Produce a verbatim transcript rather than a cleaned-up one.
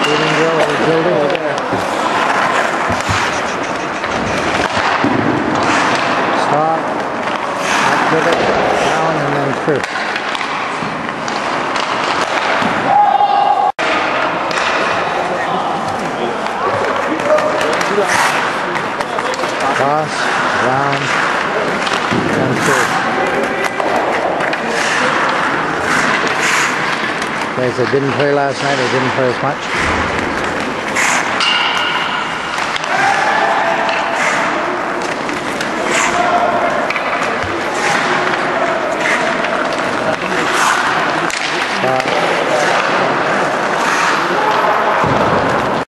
Feeding drill or drilled over there. Stop, up with it, down and then through. Cross, round, and through. Guys that didn't play last night or didn't play as much.